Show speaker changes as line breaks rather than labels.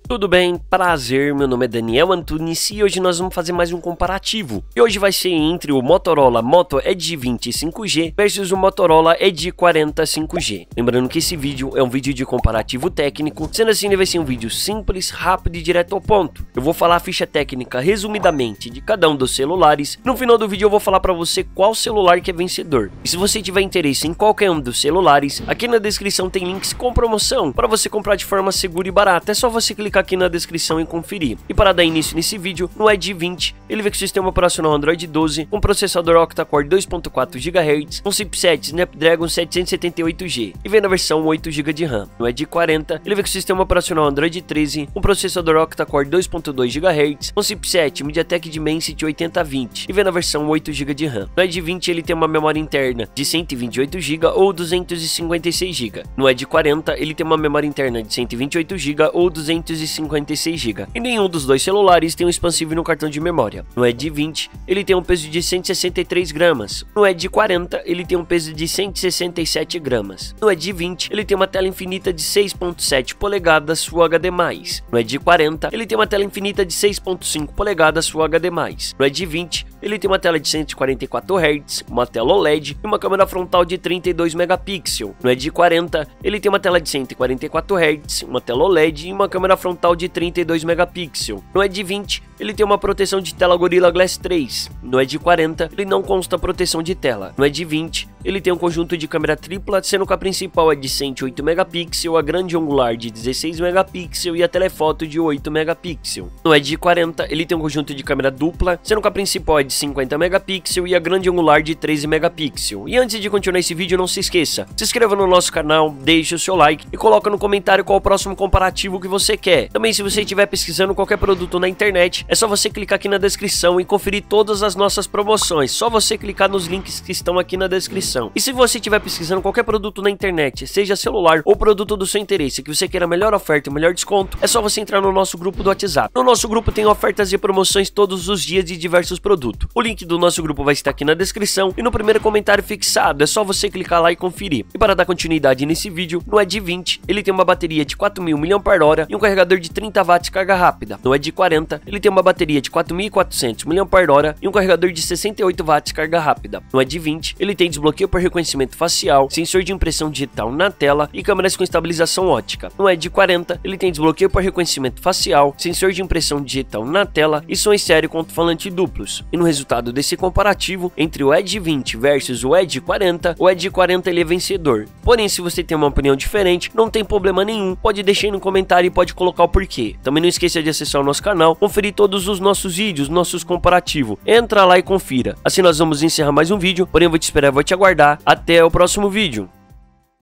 Tudo bem? Prazer, meu nome é Daniel Antunes e hoje nós vamos fazer mais um comparativo. E hoje vai ser entre o Motorola Moto Edge 20 5G versus o Motorola Edge 40 5G. Lembrando que esse vídeo é um vídeo de comparativo técnico, sendo assim ele vai ser um vídeo simples, rápido e direto ao ponto. Eu vou falar a ficha técnica resumidamente de cada um dos celulares. No final do vídeo eu vou falar para você qual celular que é vencedor. E se você tiver interesse em qualquer um dos celulares, aqui na descrição tem links com promoção para você comprar de forma segura e barata. É só você clicar aqui na descrição e conferir. E para dar início nesse vídeo, no Edge 20, ele vem com sistema operacional Android 12, com processador octa-core 2.4 GHz, com chipset Snapdragon 778G e vem na versão 8 GB de RAM. No Edge 40, ele vem com sistema operacional Android 13, com processador octa-core 2.2 GHz, com chipset MediaTek Dimensity 8020 e vem na versão 8 GB de RAM. No Edge 20 ele tem uma memória interna de 128 GB ou 256 GB. No Edge 40 ele tem uma memória interna de 128 GB ou 256 GB. E nenhum dos dois celulares tem um expansível no cartão de memória. No Edge 20 ele tem um peso de 163 gramas. No Edge 40 ele tem um peso de 167 gramas. No Edge 20 ele tem uma tela infinita de 6.7 polegadas Full HD+. No Edge 40 ele tem uma tela infinita de 6.5 polegadas Full HD+. No Edge 20 ele tem uma tela de 144 Hz, uma tela OLED e uma câmera frontal de 32 megapixels. No Edge 40 ele tem uma tela de 144 Hz, uma tela OLED e uma câmera frontal de 32 megapixels. No Edge 20 ele tem uma proteção de tela Gorilla Glass 3. No Edge 40 ele não consta proteção de tela. No Edge 20 ele tem um conjunto de câmera tripla, sendo que a principal é de 108 megapixels, a grande angular de 16 megapixels e a telefoto de 8 megapixels. No Edge 40 ele tem um conjunto de câmera dupla, sendo que a principal é de 50 megapixels e a grande angular de 13 megapixels. E antes de continuar esse vídeo, não se esqueça, se inscreva no nosso canal, deixe o seu like e coloca no comentário qual o próximo comparativo que você quer. Também, se você estiver pesquisando qualquer produto na internet, é só você clicar aqui na descrição e conferir todas as nossas promoções. Só você clicar nos links que estão aqui na descrição. E se você estiver pesquisando qualquer produto na internet, seja celular ou produto do seu interesse, que você queira melhor oferta e melhor desconto, é só você entrar no nosso grupo do WhatsApp. No nosso grupo tem ofertas e promoções todos os dias de diversos produtos. O link do nosso grupo vai estar aqui na descrição e no primeiro comentário fixado. É só você clicar lá e conferir. E para dar continuidade nesse vídeo, no Edge 20 ele tem uma bateria de 4.000 mAh e um carregador de 30 watts carga rápida. No Edge 40 ele tem uma bateria de 4.400 mAh e um carregador de 68 watts carga rápida. No Edge 20 ele tem desbloqueio por reconhecimento facial, sensor de impressão digital na tela e câmeras com estabilização ótica. No Edge 40 ele tem desbloqueio por reconhecimento facial, sensor de impressão digital na tela e som estéreo com alto-falante duplos. E no resultado desse comparativo entre o Edge 20 versus o Edge 40, o Edge 40 ele é vencedor. Porém, se você tem uma opinião diferente, não tem problema nenhum, pode deixar aí no comentário e pode colocar o porquê. Também não esqueça de acessar o nosso canal, conferir todos os nossos vídeos, nossos comparativos. Entra lá e confira. Assim nós vamos encerrar mais um vídeo, porém eu vou te esperar e vou te aguardar. Até o próximo vídeo.